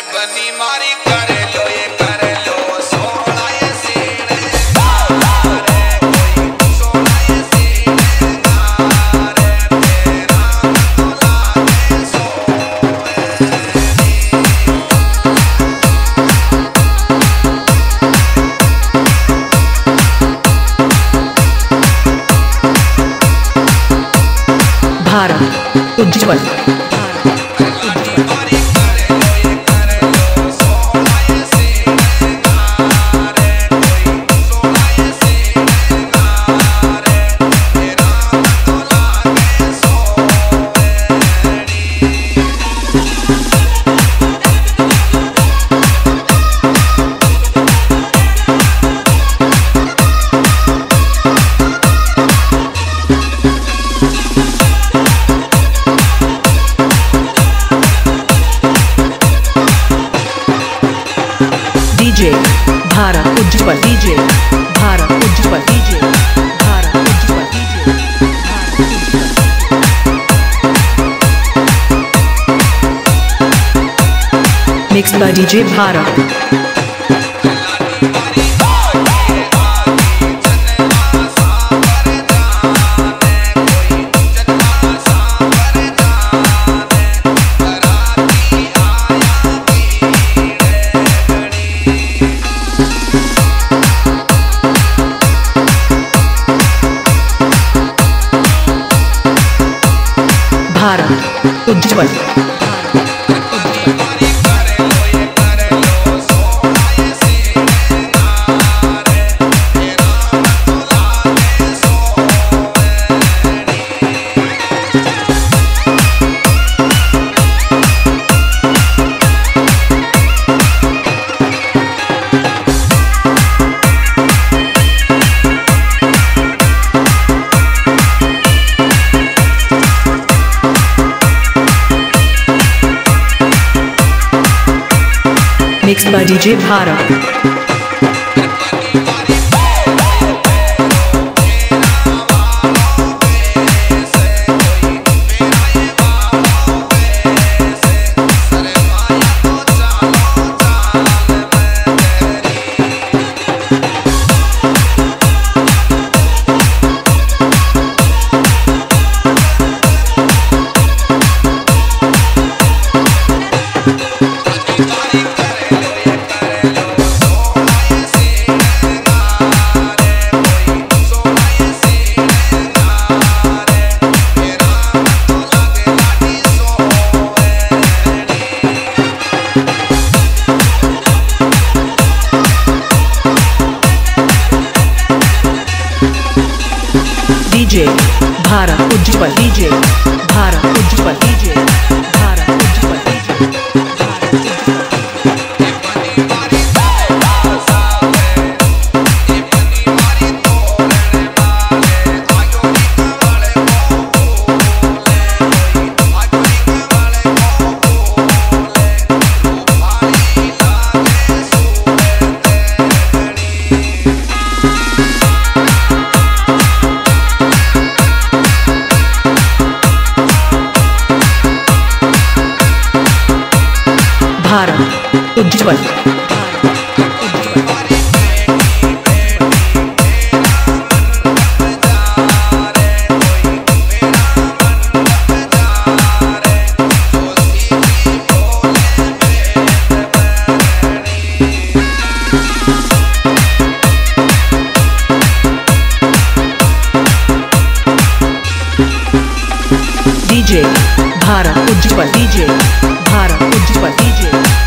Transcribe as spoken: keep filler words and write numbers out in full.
बनी मारी कर लो ये कर लो सोना ये सीने रे कोई सोना ये सीने रे तेरा तो लागे सोए Bharat Ujjwal DJ Bharat Ujjwal DJ Bharat Ujjwal DJ Bharat Ujjwal DJ mix by DJ Bharat Bharat Ujjwal mix by DJ Bharat DJ Bharat Ujjwal DJ Bharat Ujjwal DJ Bharat Ujjwal DJ Bharat Ujjwal DJ Bharat Ujjwal DJ Bharat Ujjwal DJ